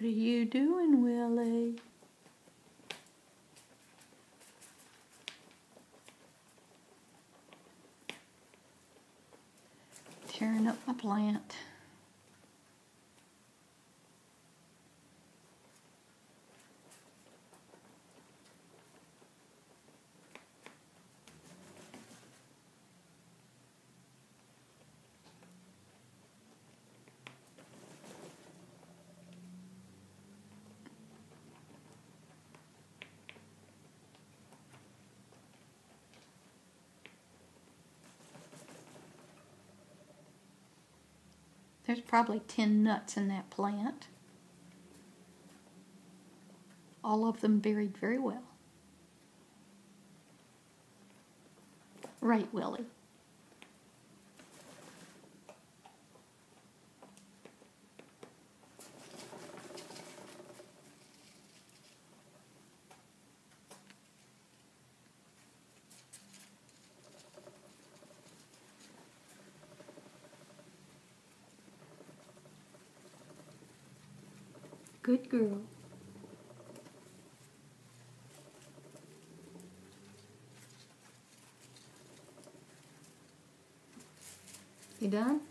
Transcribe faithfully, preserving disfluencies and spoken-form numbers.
What are you doing, Willie? Tearing up my plant. There's probably ten nuts in that plant. All of them buried very well. Right, Willie? Good girl. You done?